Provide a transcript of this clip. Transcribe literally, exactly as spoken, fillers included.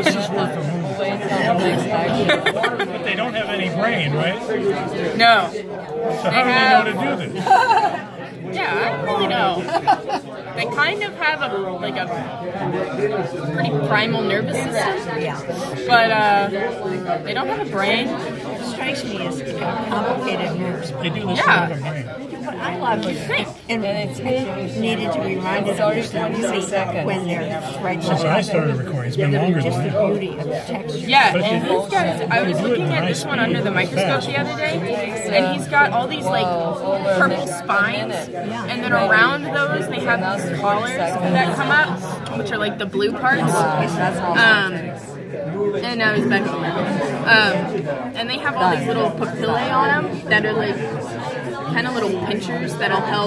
this is work from home. But they don't have any brain, right? No. So how do they know to do this? Yeah, I don't really know. They kind of have a like a pretty primal nervous system. Yeah. But uh, they don't have a brain. What strikes me is complicated nerves. They do this Yeah. to have a brain. But I love it. And it's needed to be reminded of this when they're right Since I started recording, it's been longer just than the that. beauty of the texture. Yeah, and he's got. I was looking at this one under the microscope the other day, and he's got all these like purple spines, and then around those they have these collars that come up, which are like the blue parts. Um, and now he's back to blue. Um, and they have all these little papillae on them that are like kind of little pinchers that'll help